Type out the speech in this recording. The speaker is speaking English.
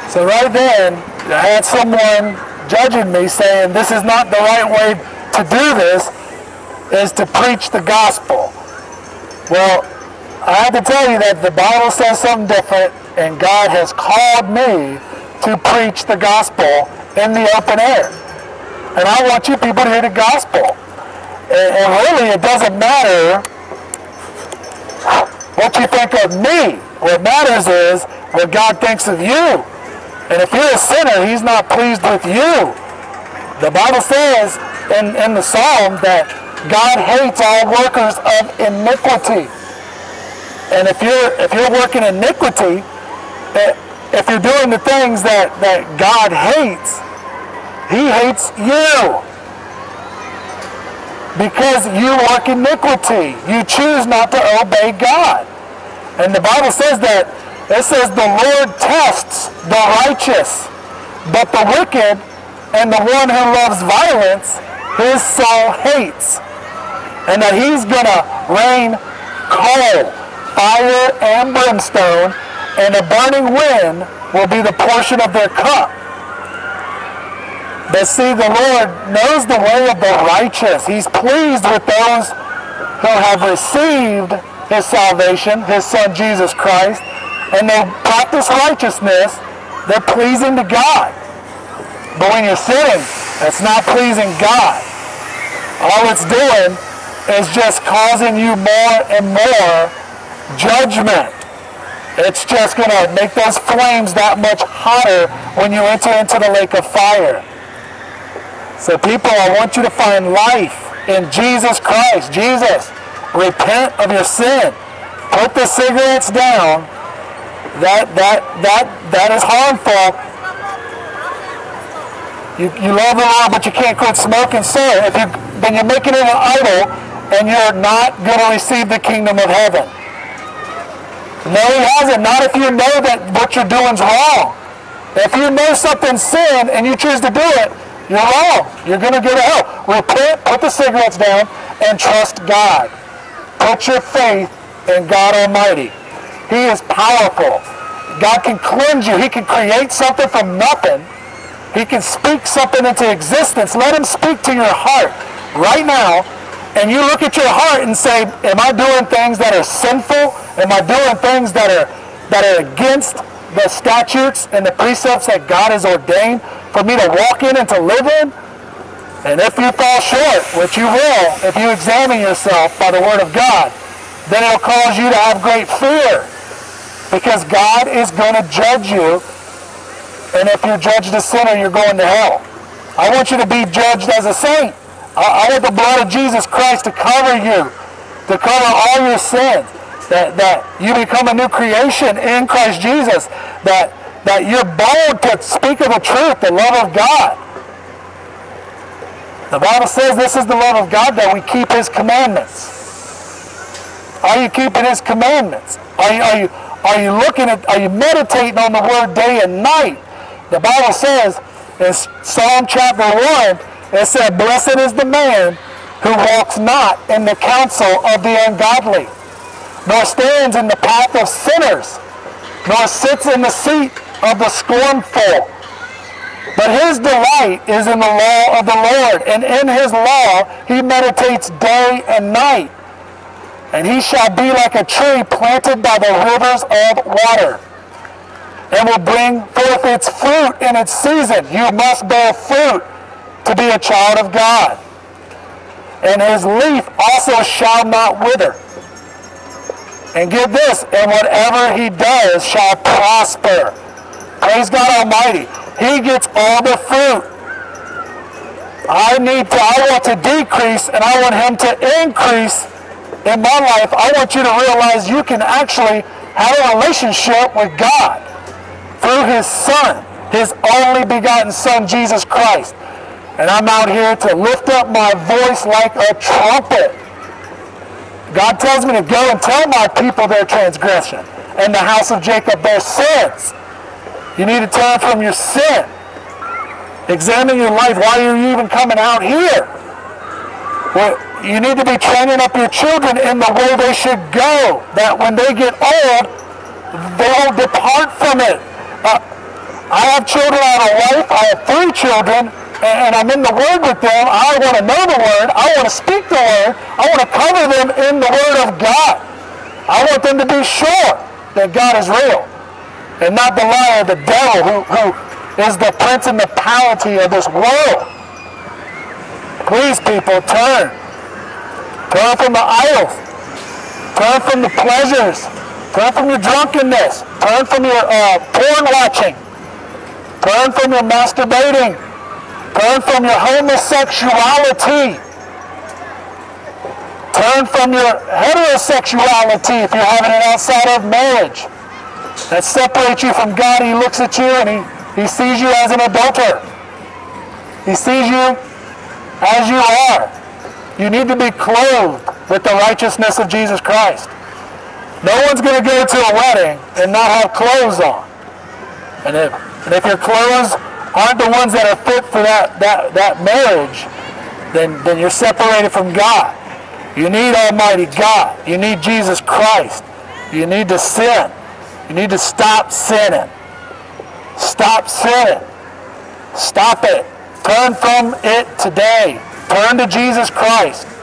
So right then, I had someone judging me saying this is not the right way to do this, is to preach the gospel. Well, I have to tell you that the Bible says something different, and God has called me to preach the gospel in the open air. And I want you people to hear the gospel. And really, it doesn't matter what you think of me. What matters is what God thinks of you. And if you're a sinner, he's not pleased with you. The Bible says in the Psalm that God hates all workers of iniquity. And if you're working iniquity, if you're doing the things that God hates, he hates you. Because you work iniquity. You choose not to obey God. And the Bible says that, it says the Lord tests the righteous, but the wicked and the one who loves violence, his soul hates. And that he's going to rain coal, fire, and brimstone, and a burning wind will be the portion of their cup. But see, the Lord knows the way of the righteous. He's pleased with those who have received his salvation, his Son Jesus Christ, and they practice righteousness. They're pleasing to God. But when you're sinning, it's not pleasing God. All it's doing is just causing you more and more judgment. It's just going to make those flames that much hotter when you enter into the lake of fire. So people, I want you to find life in Jesus Christ. Jesus, repent of your sin. Put the cigarettes down. That is harmful. You love the Lord, but you can't quit smoking. So then you're making it an idol, and you're not going to receive the kingdom of heaven. No, he hasn't. Not if you know that what you're doing is wrong. If you know something's sin and you choose to do it, you're wrong. You're going to go to hell. Repent, put the cigarettes down, and trust God. Put your faith in God Almighty. He is powerful. God can cleanse you. He can create something from nothing. He can speak something into existence. Let him speak to your heart right now. And you look at your heart and say, am I doing things that are sinful? Am I doing things that are against the statutes and the precepts that God has ordained for me to walk in and to live in? And if you fall short, which you will, if you examine yourself by the word of God, then it'll cause you to have great fear. Because God is going to judge you. And if you're judged a sinner, you're going to hell. I want you to be judged as a saint. I want the blood of Jesus Christ to cover you, to cover all your sins, that you become a new creation in Christ Jesus, that you're bold to speak of the truth, the love of God. The Bible says this is the love of God, that we keep his commandments. Are you keeping his commandments? Are you meditating on the word day and night? The Bible says in Psalm chapter 1, it said, blessed is the man who walks not in the counsel of the ungodly, nor stands in the path of sinners, nor sits in the seat of the scornful. But his delight is in the law of the Lord, and in his law he meditates day and night. And he shall be like a tree planted by the rivers of water, and will bring forth its fruit in its season. You must bear fruit to be a child of God. And his leaf also shall not wither. And get this, and whatever he does shall prosper. Praise God Almighty. He gets all the fruit. I want to decrease, and I want him to increase in my life. I want you to realize you can actually have a relationship with God through his Son, his only begotten Son, Jesus Christ. And I'm out here to lift up my voice like a trumpet. God tells me to go and tell my people their transgression, and the house of Jacob their sins. You need to turn from your sin. Examine your life. Why are you even coming out here? Well, you need to be training up your children in the way they should go, that when they get old, they'll depart from it. I have children, I have a wife, I have 3 children, and I'm in the Word with them. I want to know the Word. I want to speak the Word. I want to cover them in the Word of God. I want them to be sure that God is real and not the lie of the devil who is the principality of this world. Please, people, turn. Turn from the idols. Turn from the pleasures. Turn from your drunkenness. Turn from your porn watching. Turn from your masturbating. Turn from your homosexuality. Turn from your heterosexuality if you're having it outside of marriage. That separates you from God. He looks at you and he sees you as an adulterer. He sees you as you are. You need to be clothed with the righteousness of Jesus Christ. No one's going to go to a wedding and not have clothes on. And if your clothes aren't the ones that are fit for that marriage, then you're separated from God. You need Almighty God. You need Jesus Christ. You need to sin. You need to stop sinning. Stop sinning. Stop it. Turn from it today. Turn to Jesus Christ.